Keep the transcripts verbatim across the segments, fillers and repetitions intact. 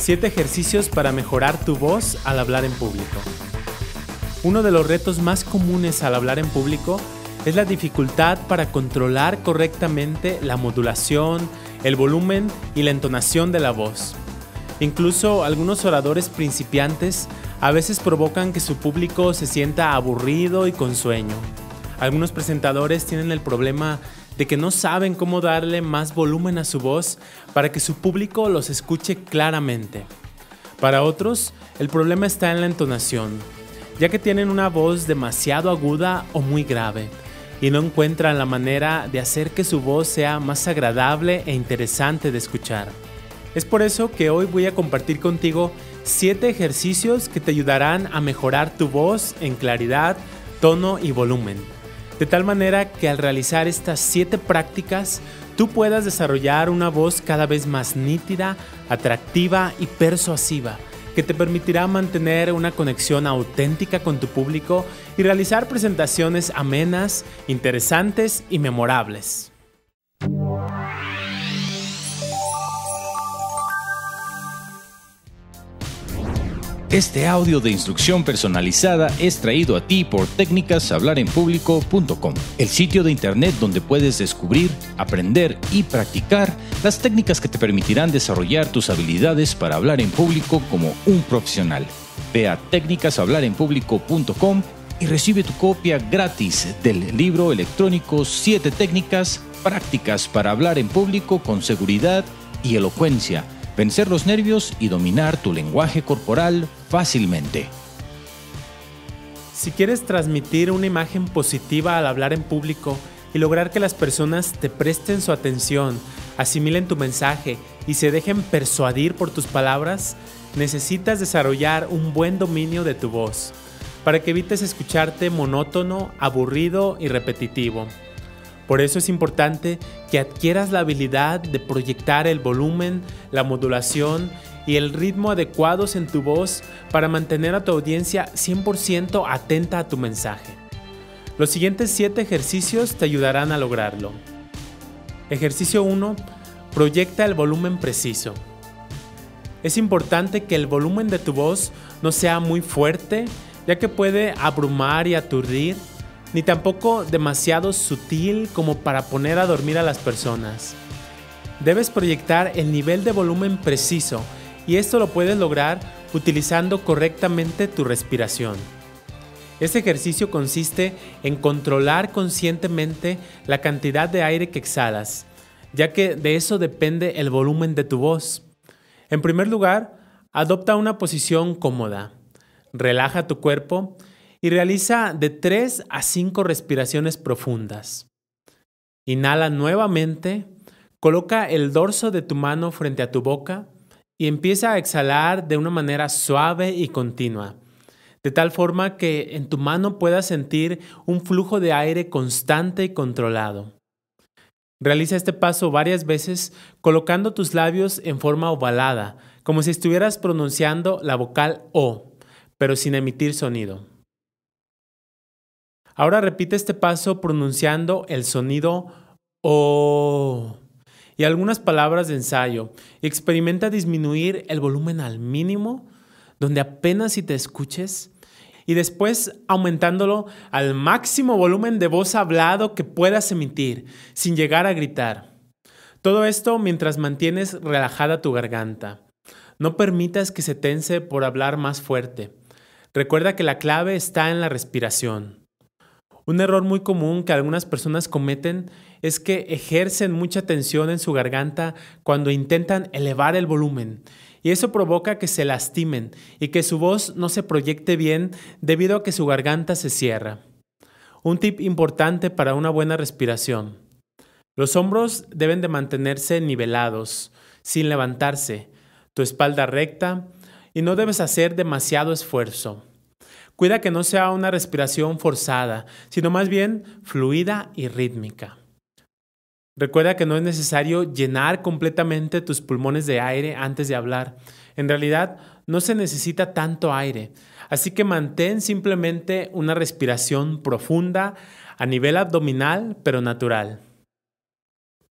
siete ejercicios para mejorar tu voz al hablar en público. Uno de los retos más comunes al hablar en público es la dificultad para controlar correctamente la modulación, el volumen y la entonación de la voz. Incluso algunos oradores principiantes a veces provocan que su público se sienta aburrido y con sueño. Algunos presentadores tienen el problema de que no saben cómo darle más volumen a su voz para que su público los escuche claramente. Para otros, el problema está en la entonación, ya que tienen una voz demasiado aguda o muy grave y no encuentran la manera de hacer que su voz sea más agradable e interesante de escuchar. Es por eso que hoy voy a compartir contigo siete ejercicios que te ayudarán a mejorar tu voz en claridad, tono y volumen. De tal manera que al realizar estas siete prácticas, tú puedas desarrollar una voz cada vez más nítida, atractiva y persuasiva, que te permitirá mantener una conexión auténtica con tu público y realizar presentaciones amenas, interesantes y memorables. Este audio de instrucción personalizada es traído a ti por técnicas hablar en público punto com, el sitio de internet donde puedes descubrir, aprender y practicar las técnicas que te permitirán desarrollar tus habilidades para hablar en público como un profesional. Ve a técnicas hablar en público punto com y recibe tu copia gratis del libro electrónico siete técnicas prácticas para hablar en público con seguridad y elocuencia, vencer los nervios y dominar tu lenguaje corporal fácilmente. Si quieres transmitir una imagen positiva al hablar en público y lograr que las personas te presten su atención, asimilen tu mensaje y se dejen persuadir por tus palabras, necesitas desarrollar un buen dominio de tu voz, para que evites escucharte monótono, aburrido y repetitivo. Por eso es importante que adquieras la habilidad de proyectar el volumen, la modulación y el ritmo adecuados en tu voz para mantener a tu audiencia cien por ciento atenta a tu mensaje. Los siguientes siete ejercicios te ayudarán a lograrlo. Ejercicio uno. Proyecta el volumen preciso. Es importante que el volumen de tu voz no sea muy fuerte, ya que puede abrumar y aturdir, ni tampoco demasiado sutil como para poner a dormir a las personas. Debes proyectar el nivel de volumen preciso y esto lo puedes lograr utilizando correctamente tu respiración. Este ejercicio consiste en controlar conscientemente la cantidad de aire que exhalas, ya que de eso depende el volumen de tu voz. En primer lugar, adopta una posición cómoda, relaja tu cuerpo y realiza de tres a cinco respiraciones profundas. Inhala nuevamente, coloca el dorso de tu mano frente a tu boca y empieza a exhalar de una manera suave y continua, de tal forma que en tu mano puedas sentir un flujo de aire constante y controlado. Realiza este paso varias veces colocando tus labios en forma ovalada, como si estuvieras pronunciando la vocal O, pero sin emitir sonido. Ahora repite este paso pronunciando el sonido O y algunas palabras de ensayo y experimenta disminuir el volumen al mínimo, donde apenas si te escuches, y después aumentándolo al máximo volumen de voz hablado que puedas emitir, sin llegar a gritar. Todo esto mientras mantienes relajada tu garganta. No permitas que se tense por hablar más fuerte. Recuerda que la clave está en la respiración. Un error muy común que algunas personas cometen es que ejercen mucha tensión en su garganta cuando intentan elevar el volumen, y eso provoca que se lastimen y que su voz no se proyecte bien debido a que su garganta se cierra. Un tip importante para una buena respiración: los hombros deben de mantenerse nivelados, sin levantarse, tu espalda recta, y no debes hacer demasiado esfuerzo. Cuida que no sea una respiración forzada, sino más bien fluida y rítmica. Recuerda que no es necesario llenar completamente tus pulmones de aire antes de hablar. En realidad, no se necesita tanto aire, así que mantén simplemente una respiración profunda a nivel abdominal, pero natural.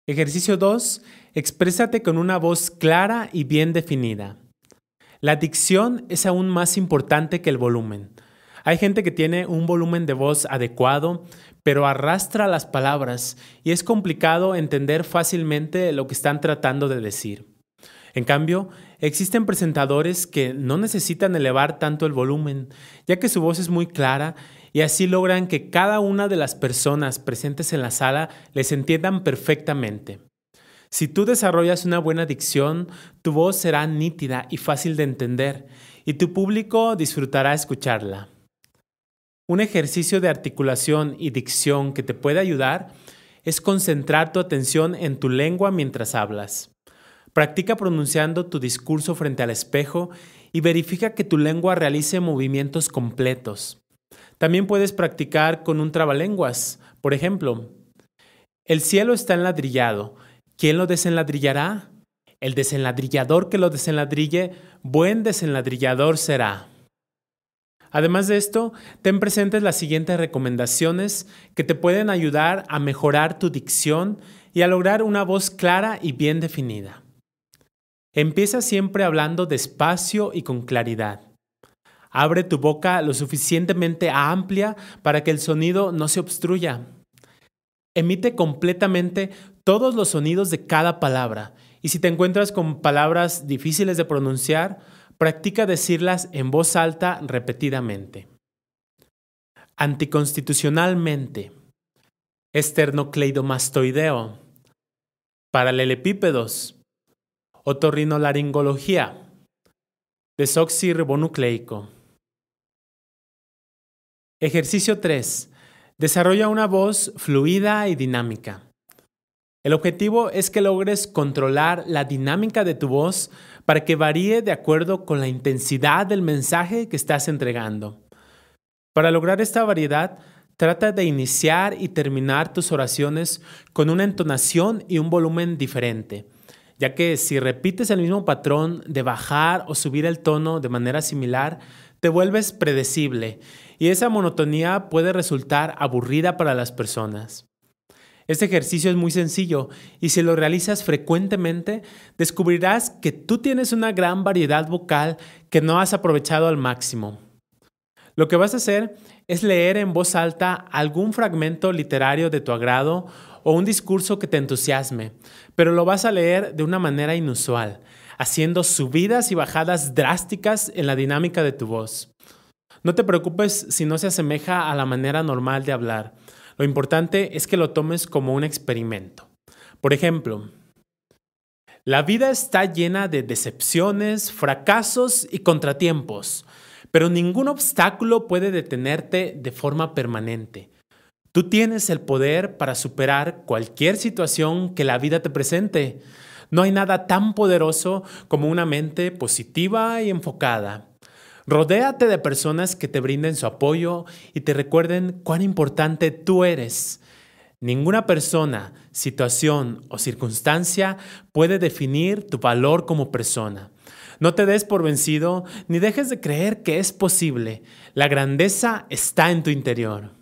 Ejercicio dos. Exprésate con una voz clara y bien definida. La dicción es aún más importante que el volumen. Hay gente que tiene un volumen de voz adecuado, pero arrastra las palabras y es complicado entender fácilmente lo que están tratando de decir. En cambio, existen presentadores que no necesitan elevar tanto el volumen, ya que su voz es muy clara y así logran que cada una de las personas presentes en la sala les entiendan perfectamente. Si tú desarrollas una buena dicción, tu voz será nítida y fácil de entender, y tu público disfrutará escucharla. Un ejercicio de articulación y dicción que te puede ayudar es concentrar tu atención en tu lengua mientras hablas. Practica pronunciando tu discurso frente al espejo y verifica que tu lengua realice movimientos completos. También puedes practicar con un trabalenguas. Por ejemplo, el cielo está enladrillado. ¿Quién lo desenladrillará? El desenladrillador que lo desenladrille, buen desenladrillador será. Además de esto, ten presentes las siguientes recomendaciones que te pueden ayudar a mejorar tu dicción y a lograr una voz clara y bien definida. Empieza siempre hablando despacio y con claridad. Abre tu boca lo suficientemente amplia para que el sonido no se obstruya. Emite completamente todos los sonidos de cada palabra y si te encuentras con palabras difíciles de pronunciar, practica decirlas en voz alta repetidamente. Anticonstitucionalmente. Esternocleidomastoideo. Paralelepípedos. Otorrinolaringología. Desoxirribonucleico. Ejercicio tres. Desarrolla una voz fluida y dinámica. El objetivo es que logres controlar la dinámica de tu voz para que varíe de acuerdo con la intensidad del mensaje que estás entregando. Para lograr esta variedad, trata de iniciar y terminar tus oraciones con una entonación y un volumen diferente, ya que si repites el mismo patrón de bajar o subir el tono de manera similar, te vuelves predecible y esa monotonía puede resultar aburrida para las personas. Este ejercicio es muy sencillo y si lo realizas frecuentemente, descubrirás que tú tienes una gran variedad vocal que no has aprovechado al máximo. Lo que vas a hacer es leer en voz alta algún fragmento literario de tu agrado o un discurso que te entusiasme, pero lo vas a leer de una manera inusual, haciendo subidas y bajadas drásticas en la dinámica de tu voz. No te preocupes si no se asemeja a la manera normal de hablar. Lo importante es que lo tomes como un experimento. Por ejemplo, la vida está llena de decepciones, fracasos y contratiempos, pero ningún obstáculo puede detenerte de forma permanente. Tú tienes el poder para superar cualquier situación que la vida te presente. No hay nada tan poderoso como una mente positiva y enfocada. Rodéate de personas que te brinden su apoyo y te recuerden cuán importante tú eres. Ninguna persona, situación o circunstancia puede definir tu valor como persona. No te des por vencido ni dejes de creer que es posible. La grandeza está en tu interior.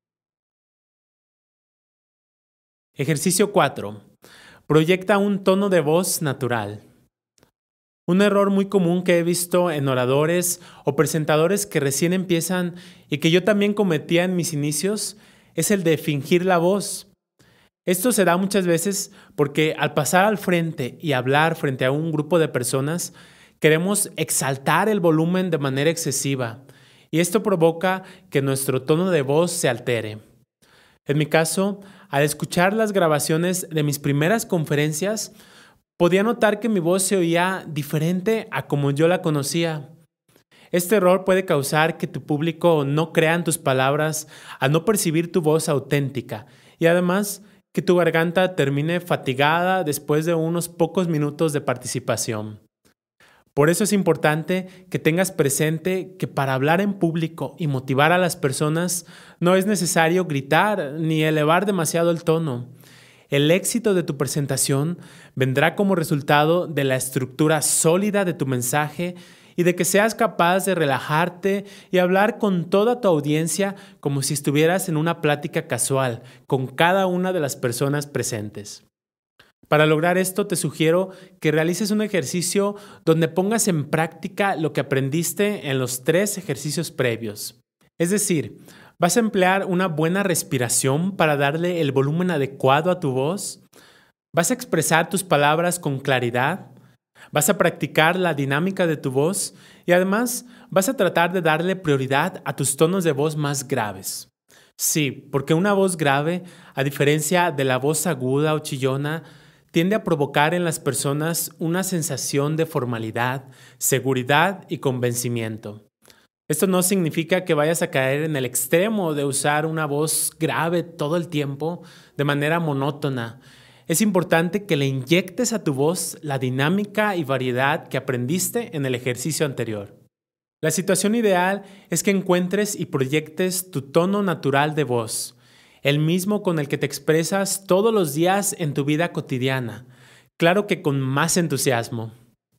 Ejercicio cuatro. Proyecta un tono de voz natural. Un error muy común que he visto en oradores o presentadores que recién empiezan y que yo también cometía en mis inicios es el de fingir la voz. Esto se da muchas veces porque al pasar al frente y hablar frente a un grupo de personas, queremos exaltar el volumen de manera excesiva y esto provoca que nuestro tono de voz se altere. En mi caso, al escuchar las grabaciones de mis primeras conferencias, podía notar que mi voz se oía diferente a como yo la conocía. Este error puede causar que tu público no crea en tus palabras al no percibir tu voz auténtica y además que tu garganta termine fatigada después de unos pocos minutos de participación. Por eso es importante que tengas presente que para hablar en público y motivar a las personas no es necesario gritar ni elevar demasiado el tono. El éxito de tu presentación vendrá como resultado de la estructura sólida de tu mensaje y de que seas capaz de relajarte y hablar con toda tu audiencia como si estuvieras en una plática casual con cada una de las personas presentes. Para lograr esto, te sugiero que realices un ejercicio donde pongas en práctica lo que aprendiste en los tres ejercicios previos. Es decir, vas a emplear una buena respiración para darle el volumen adecuado a tu voz. Vas a expresar tus palabras con claridad. Vas a practicar la dinámica de tu voz y además vas a tratar de darle prioridad a tus tonos de voz más graves. Sí, porque una voz grave, a diferencia de la voz aguda o chillona, tiende a provocar en las personas una sensación de formalidad, seguridad y convencimiento. Esto no significa que vayas a caer en el extremo de usar una voz grave todo el tiempo de manera monótona. Es importante que le inyectes a tu voz la dinámica y variedad que aprendiste en el ejercicio anterior. La situación ideal es que encuentres y proyectes tu tono natural de voz, el mismo con el que te expresas todos los días en tu vida cotidiana, claro que con más entusiasmo.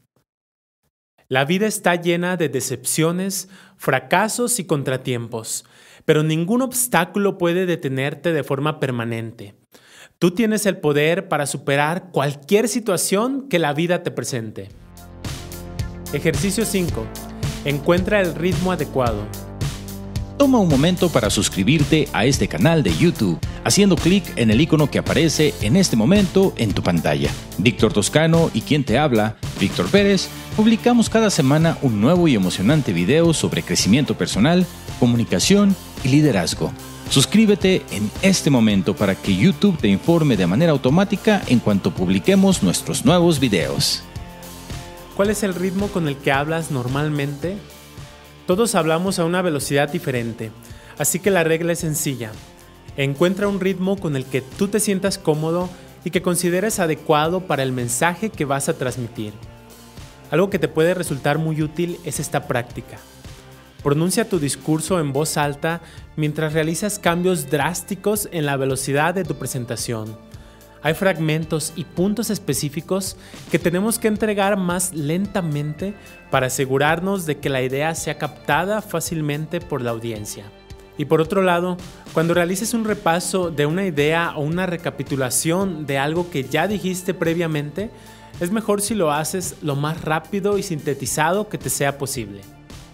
La vida está llena de decepciones, fracasos y contratiempos, pero ningún obstáculo puede detenerte de forma permanente. Tú tienes el poder para superar cualquier situación que la vida te presente. Ejercicio cinco. Encuentra el ritmo adecuado. Toma un momento para suscribirte a este canal de YouTube, haciendo clic en el icono que aparece en este momento en tu pantalla. Víctor Toscano y quien te habla, Víctor Pérez, publicamos cada semana un nuevo y emocionante video sobre crecimiento personal, comunicación y liderazgo. Suscríbete en este momento para que YouTube te informe de manera automática en cuanto publiquemos nuestros nuevos videos. ¿Cuál es el ritmo con el que hablas normalmente? Todos hablamos a una velocidad diferente, así que la regla es sencilla. Encuentra un ritmo con el que tú te sientas cómodo y que consideres adecuado para el mensaje que vas a transmitir. Algo que te puede resultar muy útil es esta práctica. Pronuncia tu discurso en voz alta mientras realizas cambios drásticos en la velocidad de tu presentación. Hay fragmentos y puntos específicos que tenemos que entregar más lentamente para asegurarnos de que la idea sea captada fácilmente por la audiencia. Y por otro lado, cuando realices un repaso de una idea o una recapitulación de algo que ya dijiste previamente, es mejor si lo haces lo más rápido y sintetizado que te sea posible.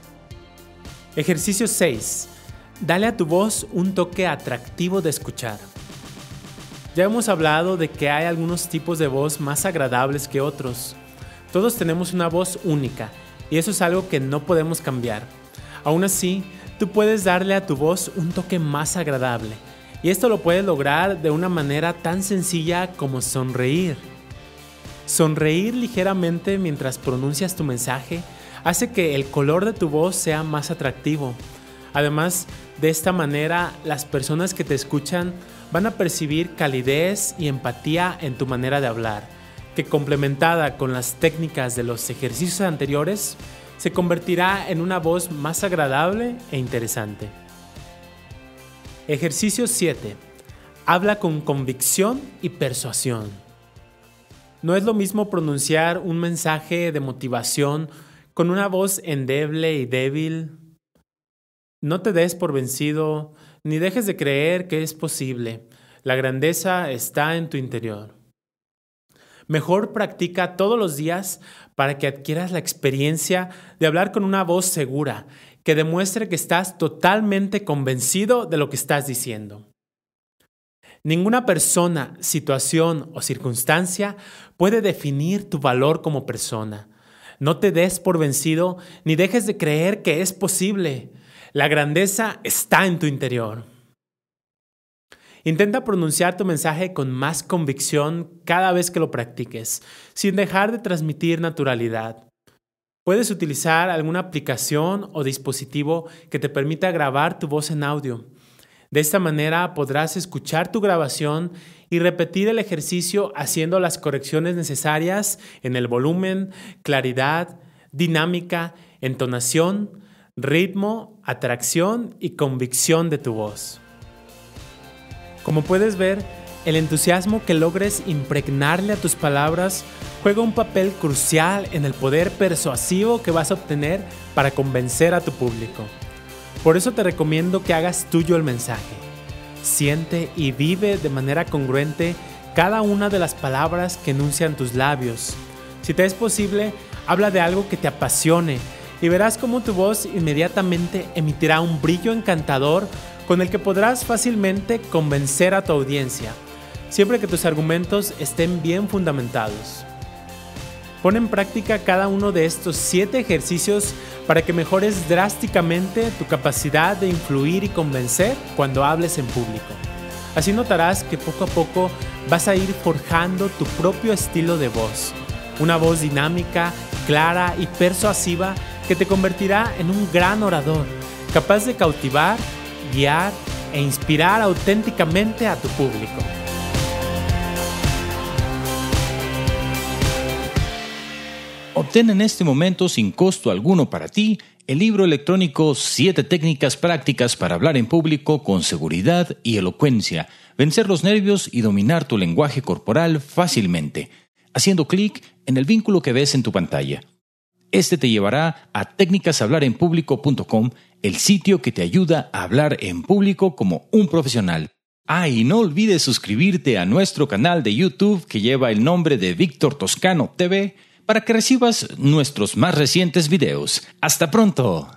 Ejercicio seis. Dale a tu voz un toque atractivo de escuchar. Ya hemos hablado de que hay algunos tipos de voz más agradables que otros. Todos tenemos una voz única y eso es algo que no podemos cambiar. Aún así, tú puedes darle a tu voz un toque más agradable y esto lo puedes lograr de una manera tan sencilla como sonreír. Sonreír ligeramente mientras pronuncias tu mensaje hace que el color de tu voz sea más atractivo. Además, de esta manera, las personas que te escuchan van a percibir calidez y empatía en tu manera de hablar, que complementada con las técnicas de los ejercicios anteriores, se convertirá en una voz más agradable e interesante. Ejercicio siete. Habla con convicción y persuasión. No es lo mismo pronunciar un mensaje de motivación con una voz endeble y débil. No te des por vencido, ni dejes de creer que es posible. La grandeza está en tu interior. Mejor practica todos los días para que adquieras la experiencia de hablar con una voz segura, que demuestre que estás totalmente convencido de lo que estás diciendo. Ninguna persona, situación o circunstancia puede definir tu valor como persona. No te des por vencido ni dejes de creer que es posible. La grandeza está en tu interior. Intenta pronunciar tu mensaje con más convicción cada vez que lo practiques, sin dejar de transmitir naturalidad. Puedes utilizar alguna aplicación o dispositivo que te permita grabar tu voz en audio. De esta manera podrás escuchar tu grabación y repetir el ejercicio haciendo las correcciones necesarias en el volumen, claridad, dinámica, entonación, ritmo, atracción y convicción de tu voz. Como puedes ver, el entusiasmo que logres impregnarle a tus palabras juega un papel crucial en el poder persuasivo que vas a obtener para convencer a tu público. Por eso te recomiendo que hagas tuyo el mensaje. Siente y vive de manera congruente cada una de las palabras que enuncian tus labios. Si te es posible, habla de algo que te apasione y verás cómo tu voz inmediatamente emitirá un brillo encantador con el que podrás fácilmente convencer a tu audiencia, siempre que tus argumentos estén bien fundamentados. Pon en práctica cada uno de estos siete ejercicios para que mejores drásticamente tu capacidad de influir y convencer cuando hables en público. Así notarás que poco a poco vas a ir forjando tu propio estilo de voz, una voz dinámica, clara y persuasiva que te convertirá en un gran orador, capaz de cautivar, guiar e inspirar auténticamente a tu público. Obtén en este momento sin costo alguno para ti el libro electrónico siete técnicas prácticas para hablar en público con seguridad y elocuencia, vencer los nervios y dominar tu lenguaje corporal fácilmente, haciendo clic en el vínculo que ves en tu pantalla. Este te llevará a técnicas hablar en público punto com, el sitio que te ayuda a hablar en público como un profesional. Ah, y no olvides suscribirte a nuestro canal de YouTube que lleva el nombre de Víctor Toscano T V para que recibas nuestros más recientes videos. ¡Hasta pronto!